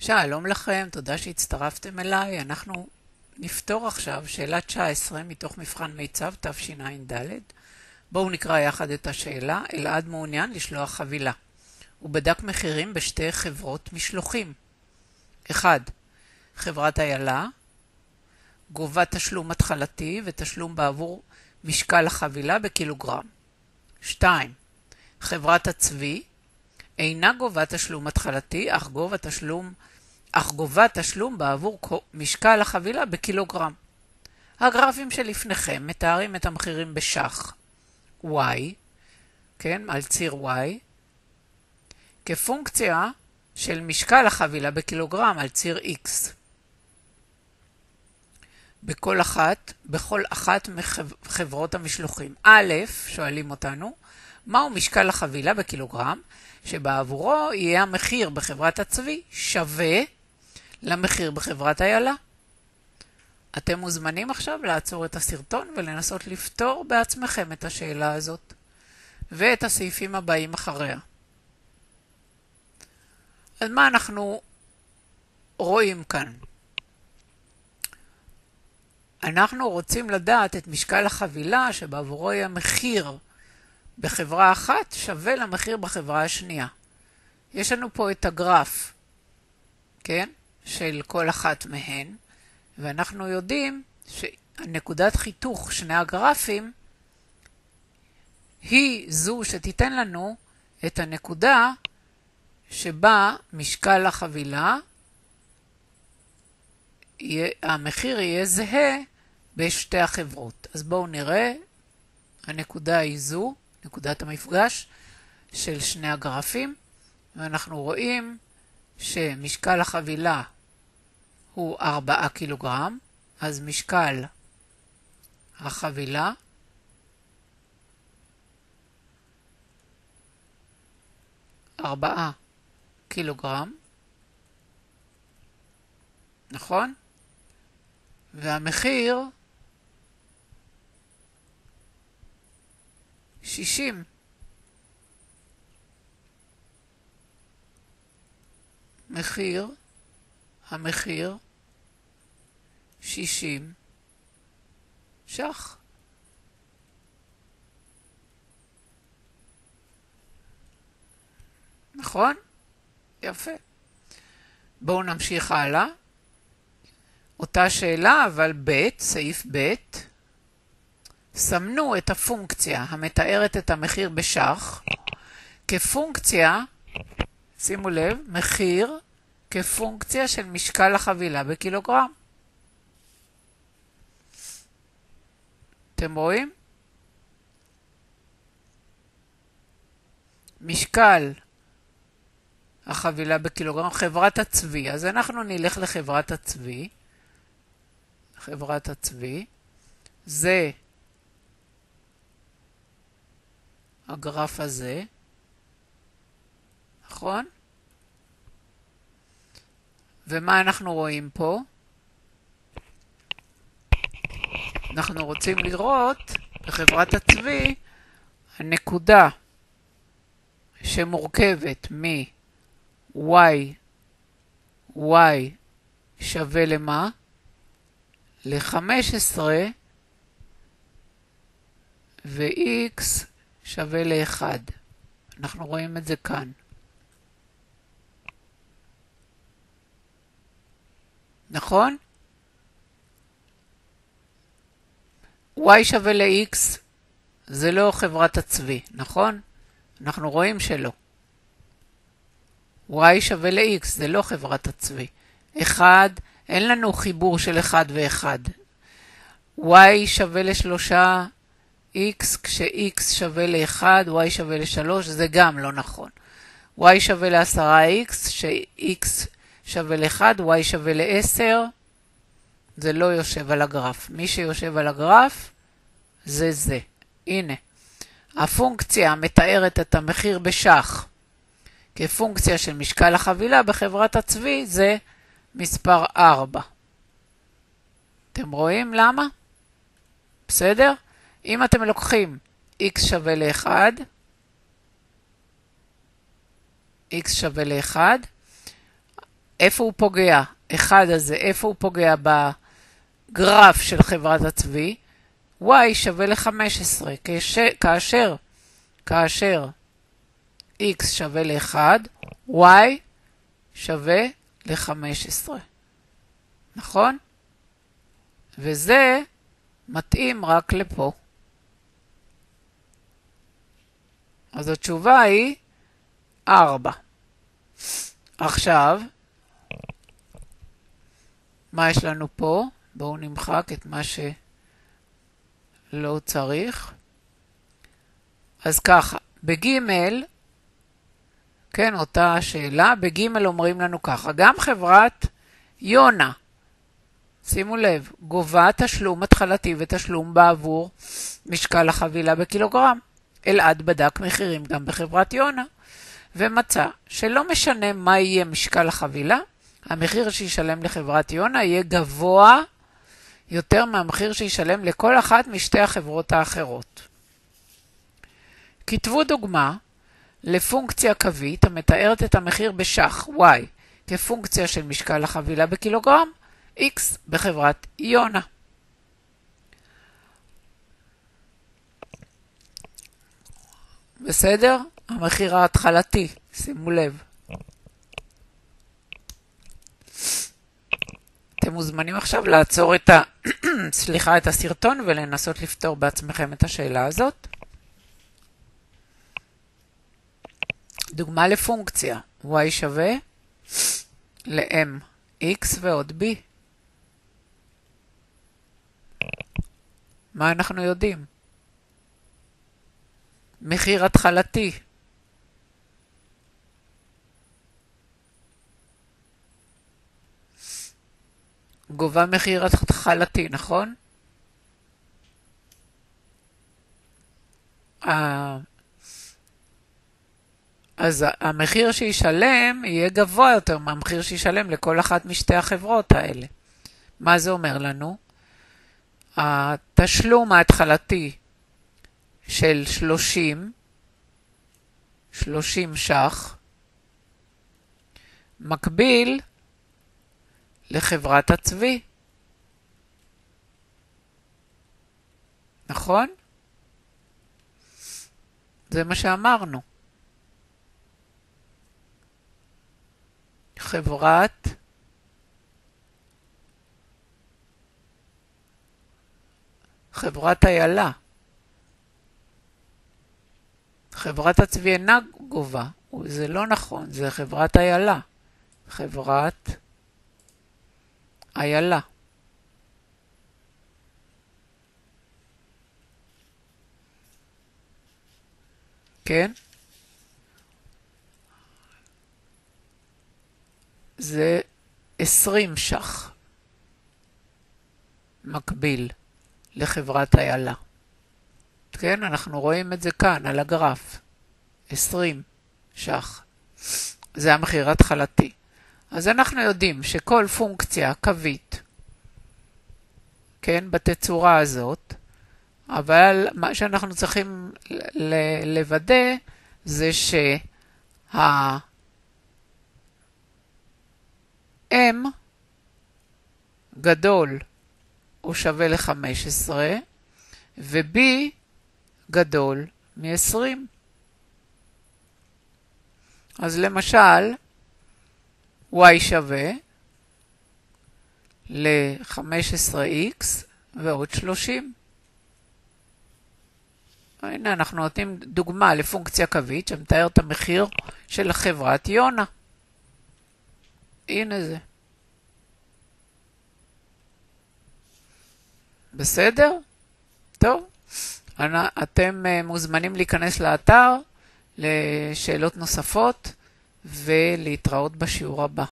שלום לכם, תודה שהצטרפתם אליי. אנחנו נפתור עכשיו שאלה 19 מתוך מבחן מיצ"ב תשע"ד. בואו נקרא יחד את השאלה. אלעד מעוניין לשלוח חבילה. הוא בדק מחירים בשתי חברות משלוחים. 1. חברת איילה גובה תשלום התחלתי ותשלום בעבור משקל החבילה בקילוגרם. 2. חברת הצבי אינה גובה תשלום התחלתי, אך גובה תשלום בעבור משקל החבילה בקילוגרם. הגרפים שלפניכם מתארים את המחירים בשח y, כן, על ציר y, כפונקציה של משקל החבילה בקילוגרם על ציר x. בכל אחת מחברות המשלוחים. א', שואלים אותנו, מהו משקל החבילה בקילוגרם, שבעבורו יהיה המחיר בחברת הצבי שווה למחיר בחברת איילה. אתם מוזמנים עכשיו לעצור את הסרטון ולנסות לפתור בעצמכם את השאלה הזאת ואת הסעיפים הבאים אחריה. אז מה אנחנו רואים כאן? אנחנו רוצים לדעת את משקל החבילה שבעבורו יהיה המחיר בחברה אחת שווה למחיר בחברה השנייה. יש לנו פה את הגרף, כן, של כל אחת מהן, ואנחנו יודעים שנקודת חיתוך שני הגרפים היא זו שתיתן לנו את הנקודה שבה משקל החבילה, המחיר יהיה זהה בשתי החברות. אז בואו נראה, הנקודה היא זו, נקודת המפגש של שני הגרפים, ואנחנו רואים שמשקל החבילה הוא 4 קילוגרם, אז משקל החבילה הוא 4 קילוגרם, נכון? והמחיר 60. המחיר 60 ש"ח. נכון? יפה. בואו נמשיך הלאה. אותה שאלה, אבל סעיף ב', סמנו את הפונקציה המתארת את המחיר בש"ח כפונקציה, שימו לב, מחיר כפונקציה של משקל החבילה בקילוגרם. אתם רואים? משקל החבילה בקילוגרם, חברת הצבי. אז אנחנו נלך לחברת הצבי. חברת הצבי זה הגרף הזה, נכון? ומה אנחנו רואים פה? אנחנו רוצים לראות בחברת הצבי הנקודה שמורכבת y שווה למה? ל-15 ו-x שווה ל-1. אנחנו רואים את זה כאן. נכון? y שווה ל-x זה לא חברת הצבי, נכון? אנחנו רואים שלא. y שווה ל-x זה לא חברת הצבי. 1, אין לנו חיבור של 1 ו-1. y שווה ל-3, x כש-x שווה ל-1, y שווה ל-3, זה גם לא נכון. y שווה ל-10x, ש-x שווה ל-1, y שווה ל-10, זה לא יושב על הגרף. מי שיושב על הגרף זה זה. הנה, הפונקציה מתארת את המחיר בש"ח כפונקציה של משקל החבילה בחברת הצבי זה מספר 4. אתם רואים למה? בסדר? אם אתם לוקחים x שווה ל-1, x שווה ל-1, איפה הוא פוגע? אחד הזה, איפה הוא פוגע בגרף של חברת הצבי? y שווה ל-15, כאשר x שווה ל-1, y שווה ל-15. נכון? וזה מתאים רק לפה. אז התשובה היא 4. עכשיו, מה יש לנו פה? בואו נמחק את מה שלא צריך. אז ככה, בגימל, כן, אותה שאלה, בגימל אומרים לנו ככה, גם חברת יונה, שימו לב, גובה תשלום התחלתי ותשלום בעבור משקל החבילה בקילוגרם. אלעד בדק מחירים גם בחברת יונה, ומצא שלא משנה מה יהיה משקל החבילה, המחיר שישלם לחברת יונה יהיה גבוה יותר מהמחיר שישלם לכל אחת משתי החברות האחרות. כתבו דוגמה לפונקציה קווית המתארת את המחיר בשח y כפונקציה של משקל החבילה בקילוגרם, x בחברת יונה. בסדר? המחיר ההתחלתי, שימו לב. אתם מוזמנים עכשיו לעצור את את הסרטון ולנסות לפתור בעצמכם את השאלה הזאת. דוגמה לפונקציה, y שווה ל-m, x ועוד b. מה אנחנו יודעים? מחיר התחלתי. גובה מחיר התחלתי, נכון? אז המחיר שישלם יהיה גבוה יותר מהמחיר שישלם לכל אחת משתי החברות האלה. מה זה אומר לנו? התשלום ההתחלתי של 30 ש"ח מקביל לחברת הצבי. נכון? זה מה שאמרנו. חברת איילה. חברת הצבי אינה גובה. זה לא נכון, זה חברת איילה. חברת איילה. כן? זה 20 ש"ח. מקביל לחברת איילה. כן, אנחנו רואים את זה כאן על הגרף. 20 ש"ח. זה המחיר ההתחלתי. אז אנחנו יודעים שכל פונקציה קווית, כן, בתצורה הזאת, אבל מה שאנחנו צריכים לוודא זה שה-m גדול הוא שווה ל-15 ו-b גדול מ-20. אז למשל, y שווה ל-15x ועוד 30. הנה אנחנו נותנים דוגמה לפונקציה קווית שמתאר את המחיר של חברת יונה. הנה זה. בסדר? טוב. אתם מוזמנים להיכנס לאתר לשאלות נוספות ולהתראות בשיעור הבא.